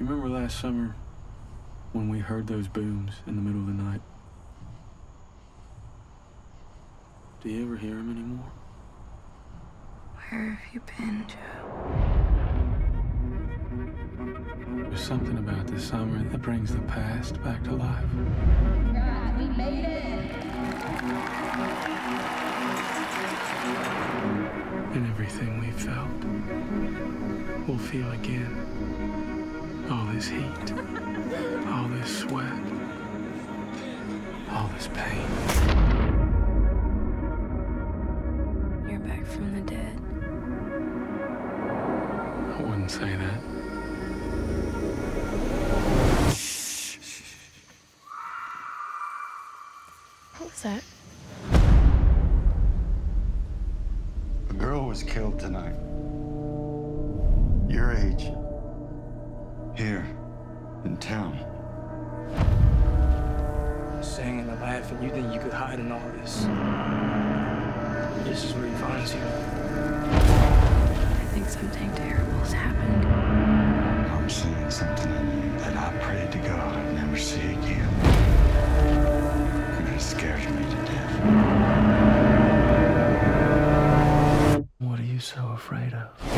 You remember last summer when we heard those booms in the middle of the night? Do you ever hear them anymore? Where have you been, Joe? There's something about this summer that brings the past back to life. God, we made it! And everything we felt, we'll feel again. All this heat, all this sweat, all this pain. You're back from the dead. I wouldn't say that. What was that? A girl was killed tonight. Your age. Here, in town. Singing and laughing, you think you could hide in all this. This is where he finds you. I think something terrible has happened. I'm seeing something in you that I prayed to God I'd never see again. And it scares me to death. What are you so afraid of?